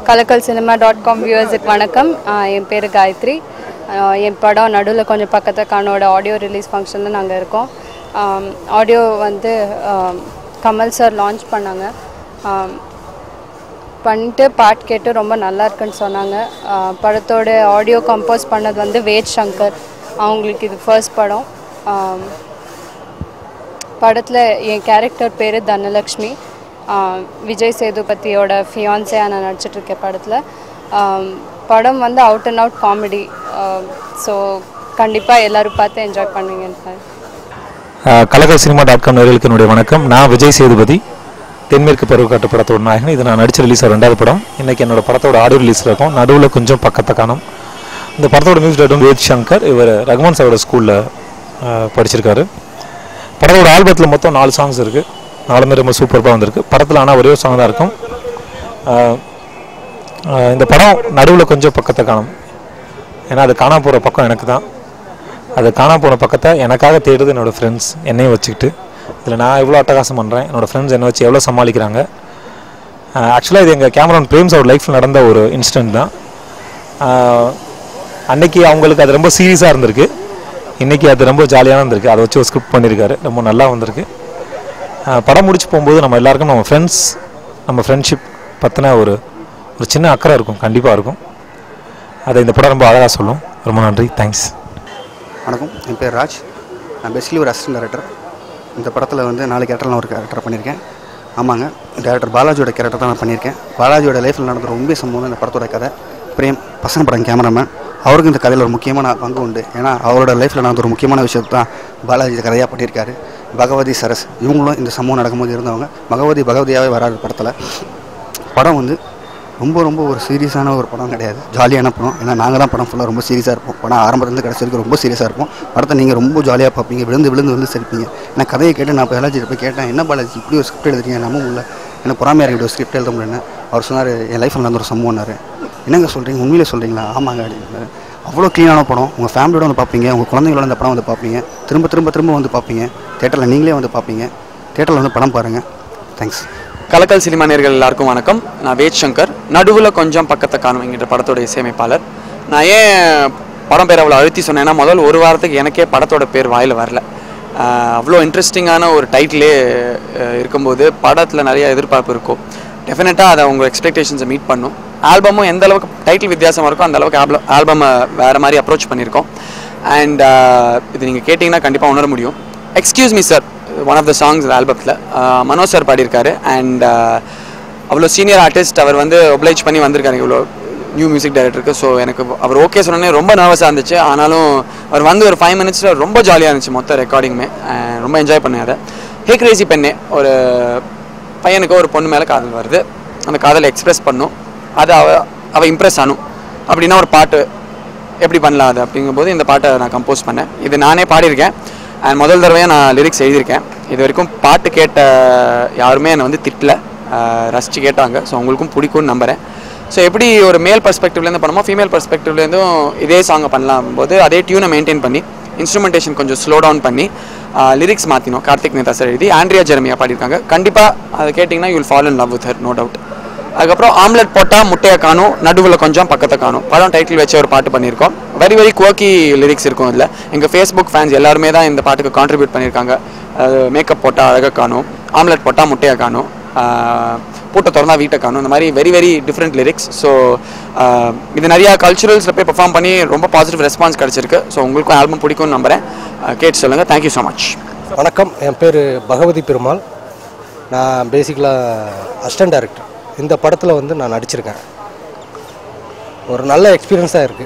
kalakalcinema.com viewers வணக்கம் என் பேர் காயத்ரி என் படம் நடுவுல கொஞ்சம் பக்கத்துல காணோட ஆடியோ ரிலீஸ் ஃபங்க்ஷன்ல நாங்க இருக்கோம் ஆடியோ வந்து கமல் சார் லான்ச் பண்ணாங்க பண்ணிட்டு பாட் கேட்டு ரொம்ப நல்லா இருக்குன்னு சொன்னாங்க படத்தோட ஆடியோ கம்போஸ் பண்ணது வந்து வேத் சங்கர் அவங்களுக்கு இது ஃபர்ஸ்ட் படம் படத்துல என் கேரக்டர் பேரு தனலக்ஷ்மி விஜய் சேதுபதியோட ஃபியான்ஸியா நான் நடிச்சிட்டு இருக்கேன் படத்துல படம் வந்து out and out comedy so கண்டிப்பாக எல்லாரும் பார்த்து என்ஜாய் பண்ணுவீங்க kalakalcinema.com நேயர்களுக்கு என்னுடைய வணக்கம் நான் விஜய் சேதுபதி தென்மேற்கு பருவக்காட்டு படத்தோட நாயகன் இது நான் நடிச்ச ரிலீஸ் ரெண்டாவது படம் இன்றைக்கி என்னோட படத்தோட ஆடியோ ரிலீஸில் இருக்கும் நடுவில் கொஞ்சம் பக்கத்தை காணும் இந்த படத்தோட மியூசிக் டைரக்டர் வேத் சங்கர் இவர் ரகுமான் சாரோட ஸ்கூலில் படிச்சிருக்காரு படத்தோட ஆல்பத்தில் மொத்தம் 4 சாங்ஸ் இருக்குது 4 ரொம்ப சூப்பராக வந்திருக்கு படத்தில் ஆனால் ஒரே ஒரு சாங் தான் இருக்கும் இந்த படம் நடுவில் கொஞ்சம் பக்கத்தை காணும் ஏன்னா அது காணா போகிற பக்கம் எனக்கு தான் அது காணா போன பக்கத்தை எனக்காக தேடுது என்னோடய ஃப்ரெண்ட்ஸ் என்னையும் வச்சுக்கிட்டு இதில் நான் எவ்வளோ அட்டகாசம் பண்ணுறேன் என்னோடய ஃப்ரெண்ட்ஸ் என்னை வச்சு எவ்வளோ சமாளிக்கிறாங்க ஆக்சுவலாக இது எங்கள் கேமரான் பிரேம்ஸ் அவர் லைஃப்பில் நடந்த ஒரு இன்சிடென்ட் தான் அன்றைக்கி அவங்களுக்கு அது ரொம்ப சீரியஸாக இருந்திருக்கு இன்றைக்கி அது ரொம்ப ஜாலியாக இருந்திருக்கு அதை வச்சு ஒரு ஸ்கிரிப்ட் பண்ணியிருக்காரு ரொம்ப நல்லா வந்திருக்கு படம் முடிச்சு போகும்போது நம்ம எல்லாருக்கும் நம்ம ஃப்ரெண்ட்ஸ் நம்ம ஃப்ரெண்ட்ஷிப் பற்றின ஒரு சின்ன அக்கறை இருக்கும் கண்டிப்பாக இருக்கும் அதை இந்த படம் ரொம்ப அழகாக சொல்லும் ரொம்ப நன்றி தேங்க்ஸ் வணக்கம் என் பேர் ராஜ் நான் பேசிக்கலி ஒரு அசிஸ்டன்ட் டைரக்டர் இந்த படத்தில் வந்து 4 கேரக்டரில் ஒரு கேரக்டர் பண்ணியிருக்கேன் ஆமாங்க டேரக்டர் பாலாஜியோட கேரக்டர் தான் நான் பண்ணியிருக்கேன் பாலாஜியோட லைஃப்பில் நடந்த ரொம்ப சம்பவம் இந்த படத்தோட கதை பிரேம் பசங்க படம் கேமராமேன் அவருக்கு இந்த கதையில் ஒரு முக்கியமான பங்கு உண்டு ஏன்னா அவரோட லைஃப்பில் நடந்த ஒரு முக்கியமான விஷயத்தை தான் பாலாஜி கதையாக பண்ணியிருக்காரு பகவதி சரஸ் இவங்களும் இந்த சம்பவம் நடக்கும்போது இருந்தவங்க பகவதியாகவே வராது படத்தில் படம் வந்து ரொம்ப ஒரு சீரியஸான ஒரு படம் கிடையாது ஜாலியான படம் ஏன்னா நாங்கள் தான் படம் ஃபுல்லாக ரொம்ப சீரியஸாக இருப்போம் படம் ஆரம்பத்துலேருந்து கடைசி வரைக்கும் ரொம்ப சீரியஸாக இருப்போம் படத்தை நீங்கள் ரொம்ப ஜாலியாக பார்ப்பீங்க விழுந்து வந்து சிரிப்பீங்க ஏன்னா கதையை கேட்டு நான் பாலாஜி போய் கேட்டேன் என்ன பாலாஜி இப்படி ஒரு ஸ்கிரிப்ட் எழுதுறீங்க நம்ம உள்ள எனக்கு பொறாமையாக இப்படி ஒரு ஸ்கிரிப்ட் எழுத முடியல அவர் சொன்னார் என் லைஃப்பில் நடந்த ஒரு சம்பவம்னாரு என்னங்க சொல்கிறீங்க உண்மையிலே சொல்கிறீங்களா ஆமாங்க அப்படின்னு அவ்வளோ க்ளீனான படம் உங்கள் ஃபேமிலியோட வந்து பார்ப்பீங்க உங்கள் குழந்தைங்களோட இந்த படம் வந்து பார்ப்பீங்க திரும்ப வந்து பார்ப்பீங்க தேட்டரில் நீங்களே வந்து பார்ப்பீங்க தேட்டரில் வந்து படம் பாருங்கள் தேங்க்ஸ் கலக்கல் சினிமா நேயர்கள் எல்லாருக்கும் வணக்கம் நான் வேத் சங்கர் நடுவில் கொஞ்சம் பக்கத்தை காணும் என்கிற படத்தோட இசையமைப்பாளர் நான் ஏன் படம் பேர் அவ்வளோ அழுத்தி சொன்னேன்னா முதல் ஒரு வாரத்துக்கு எனக்கே படத்தோட பேர் வாயில் வரல அவ்வளோ இன்ட்ரெஸ்டிங்கான ஒரு டைட்டிலே இருக்கும்போது படத்தில் நிறைய எதிர்பார்ப்பு இருக்கும் டெஃபினட்டாக அதை உங்கள் எக்ஸ்பெக்டேஷன்ஸை மீட் பண்ணும் ஆல்பமும் எந்த அளவுக்கு டைட்டில் வித்தியாசமாக இருக்கும் அந்த அளவுக்கு ஆல்பமை வேறு மாதிரி அப்ரோச் பண்ணியிருக்கோம் அண்ட் இது நீங்கள் கேட்டிங்கன்னா கண்டிப்பாக உணர முடியும் excuse me sir one of the songs ஆல்பத்தில் மனோஜ் சார் பாடியிருக்காரு அண்ட் அவ்வளோ சீனியர் ஆர்டிஸ்ட் அவர் வந்து ஒப்ளைச் பண்ணி வந்திருக்காரு இவ்வளோ நியூ மியூசிக் டைரக்டருக்கு ஸோ எனக்கு அவர் ஓகே சொன்னோன்னே ரொம்ப நர்வஸாக இருந்துச்சு ஆனாலும் அவர் வந்து ஒரு 5 மினிட்ஸில் ரொம்ப ஜாலியாக இருந்துச்சு மொத்த ரெக்கார்டிங்குமே ரொம்ப என்ஜாய் பண்ணேன் அதை ஹே கிரேசி பெண்ணே ஒரு பையனுக்கு ஒரு பொண்ணு மேலே காதல் வருது அந்த காதலை எக்ஸ்பிரஸ் பண்ணும் அது அவள் இம்ப்ரெஸ் ஆனும் அப்படின்னா ஒரு பாட்டு எப்படி பண்ணலாம் அது அப்படிங்கும்போது இந்த பாட்டை நான் கம்போஸ் பண்ணேன் இது நானே பாடியிருக்கேன் அண்ட் முதல் தடவையாக நான் லிரிக்ஸ் எழுதியிருக்கேன் இது வரைக்கும் பாட்டு கேட்ட யாருமே என்னை வந்து திட்டல ரசித்து கேட்டாங்க ஸோ உங்களுக்கும் பிடிக்கும்னு நம்புகிறேன் ஸோ எப்படி ஒரு மேல் பர்ஸ்பெக்டிவ்லேருந்து பண்ணுமோ ஃபீமேல் பர்ஸ்பெக்டிவ்லேருந்தும் இதே சாங்கை பண்ணலாம் போது அதே டியூனை மெயின்டைன் பண்ணி இன்ஸ்ட்ருமெண்டேஷன் கொஞ்சம் ஸ்லோ டவுன் பண்ணி லிரிக்ஸ் மாற்றினோம் கார்த்திக் நேதா சார் எழுதி ஆண்ட்ரியா ஜெரமியா பாடியிருக்காங்க கண்டிப்பாக அதை கேட்டிங்கன்னா you will fall in love with her no doubt அதுக்கப்புறம் ஆம்லெட் போட்டால் முட்டையை காணும் நடுவில் கொஞ்சம் பக்கத்தை காணும் படம் டைட்டில் வச்சு ஒரு பாட்டு பண்ணியிருக்கோம் வெரி குவர்க்கி லிரிக்ஸ் இருக்கும் இதில் எங்கள் ஃபேஸ்புக் ஃபேன்ஸ் எல்லாருமே தான் இந்த பாட்டுக்கு கான்ட்ரிபியூட் பண்ணியிருக்காங்க மேக்கப் போட்டால் அழகாக காணும் ஆம்லெட் போட்டால் முட்டையை காணும் பூட்டை திறந்தா வீட்டை காணும் இந்த மாதிரி வெரி டிஃப்ரெண்ட் லிரிக்ஸ் ஸோ இது நிறையா கல்ச்சுரல்ஸில் போய் பெர்ஃபார்ம் பண்ணி ரொம்ப பாசிட்டிவ் ரெஸ்பான்ஸ் கிடச்சிருக்கு ஸோ உங்களுக்கும் ஆல்பம் பிடிக்கும்னு நம்புகிறேன் கேட்டு சொல்லுங்கள் தேங்க்யூ ஸோ மச் வணக்கம் என் பேர் பகவதி பெருமாள் நான் பேசிக்கலாக அசிஸ்டன்ட் டைரக்டர் இந்த படத்தில் வந்து நான் நடிச்சிருக்கேன் ஒரு நல்ல எக்ஸ்பீரியன்ஸாக இருக்குது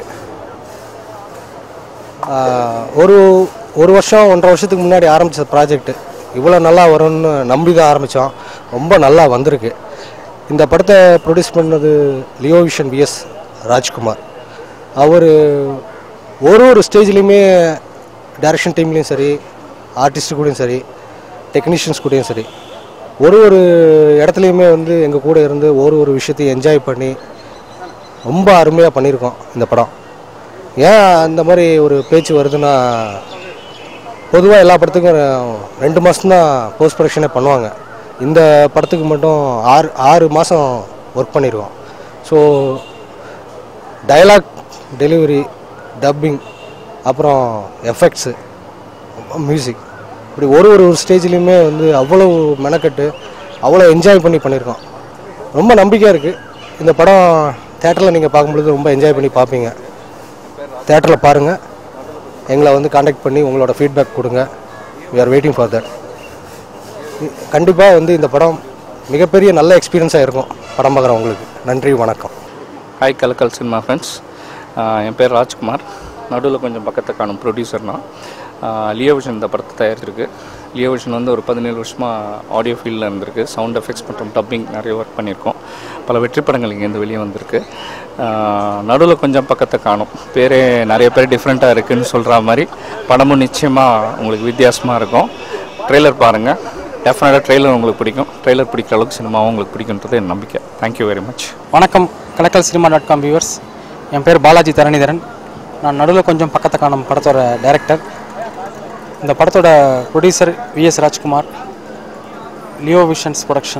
ஒரு வருஷம் 1.5 வருஷத்துக்கு முன்னாடி ஆரம்பித்த ப்ராஜெக்ட்டு இவ்வளோ நல்லா வரும்னு நம்பி தான் ஆரம்பித்தோம் ரொம்ப நல்லா வந்திருக்கு இந்த படத்தை ப்ரொடியூஸ் பண்ணது லியோ விஷன் விஎஸ் ராஜ்குமார் அவர் ஒரு ஸ்டேஜ்லேயுமே டைரக்ஷன் டீம்லேயும் சரி ஆர்டிஸ்ட்டு கூடயும் சரி டெக்னீஷியன்ஸ் கூடயும் சரி ஒரு இடத்துலையுமே வந்து எங்கள் கூட இருந்து ஒரு விஷயத்தையும் என்ஜாய் பண்ணி ரொம்ப அருமையாக பண்ணியிருக்கோம் இந்த படம் ஏன் அந்த மாதிரி ஒரு பேச்சு வருதுன்னா பொதுவாக எல்லா படத்துக்கும் 2 மாதம்தான் போஸ்ட் ப்ரொடக்ஷனே பண்ணுவாங்க இந்த படத்துக்கு மட்டும் 6 மாதம் ஒர்க் பண்ணியிருக்கோம் ஸோ டயலாக் டெலிவரி, டப்பிங், அப்புறம் எஃபெக்ட்ஸு, மியூசிக், இப்படி ஒரு ஸ்டேஜ்லேயுமே வந்து அவ்வளோ மெனக்கட்டு அவ்வளோ என்ஜாய் பண்ணியிருக்கோம். ரொம்ப நம்பிக்கையாக இருக்குது. இந்த படம் தேட்டரில் நீங்கள் பார்க்கும்பொழுது ரொம்ப என்ஜாய் பண்ணி பார்ப்பீங்க. தேட்டரில் பாருங்கள், எங்களை வந்து காண்டாக்ட் பண்ணி உங்களோட ஃபீட்பேக் கொடுங்க. we are waiting for that. கண்டிப்பாக வந்து இந்த படம் மிகப்பெரிய நல்ல எக்ஸ்பீரியன்ஸாக இருக்கும் படம் பார்க்குறவங்களுக்கு. நன்றி, வணக்கம். ஹாய் கலக்கல் சினிமா ஃப்ரெண்ட்ஸ், என் பேர் ராஜ்குமார். நடுவில் கொஞ்சம் பக்கத்தை காணும் ப்ரொடியூசர்னா. லியோ விஷன் இந்த படத்தை தயாரிச்சிருக்கு. லியோ விஷன் வந்து ஒரு 17 வருஷமாக ஆடியோ ஃபீல்டில் இருந்திருக்கு. சவுண்ட் எஃபெக்ட்ஸ் மற்றும் டப்பிங் நிறைய ஒர்க் பண்ணியிருக்கோம். பல வெற்றி படங்கள் இங்கேருந்து வெளியே வந்திருக்கு. நடுவில் கொஞ்சம் பக்கத்தை காணும் பேரே நிறைய பேர் டிஃப்ரெண்ட்டாக இருக்குதுன்னு சொல்கிற மாதிரி படமும் நிச்சயமாக உங்களுக்கு வித்தியாசமாக இருக்கும். ட்ரெய்லர் பாருங்கள், டெஃபினட்டாக ட்ரெய்லர் உங்களுக்கு பிடிக்கும். ட்ரெய்லர் பிடிக்கிற அளவுக்கு சினிமாவும் உங்களுக்கு பிடிக்குன்றது என் நம்பிக்கை. Thank you very much. வணக்கம் கலக்கல் சினிமா.com வியூவர்ஸ். என் பேர் பாலாஜி தரணிதரன். நான் நடுவில் கொஞ்சம் பக்கத்தை காணும் படத்தோட டைரக்டர். இந்த படத்தோட producer V S Rajkumar, Leo Visions production.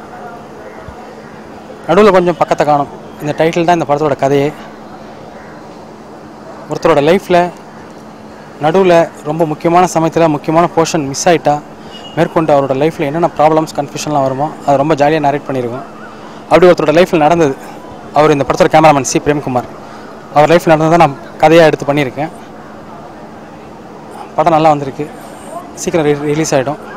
நடுவில் கொஞ்சம் பக்கத்தை காணும் இந்த டைட்டில் தான் இந்த படத்தோட கதையே. ஒருத்தரோட லைஃப்பில் நடுவில் ரொம்ப முக்கியமான சமயத்தில் முக்கியமான போர்ஷன் மிஸ் ஆகிட்டா மேற்கொண்டு அவரோட லைஃப்பில் என்னென்ன ப்ராப்ளம்ஸ் கன்ஃபியூஷன்லாம் வருமோ அது ரொம்ப ஜாலியாக நரேட் பண்ணியிருக்கோம். அப்படி ஒருத்தரோட லைஃப்பில் நடந்தது. அவர் இந்த படத்தோட கேமராமேன் சி பிரேம்குமார். அவர் லைஃப்பில் நடந்ததை நான் கதையாக எடுத்து பண்ணியிருக்கேன். படம் நல்லா வந்திருக்கு. சீக்கிரம் ரிலீஸ் ஆகிடும்.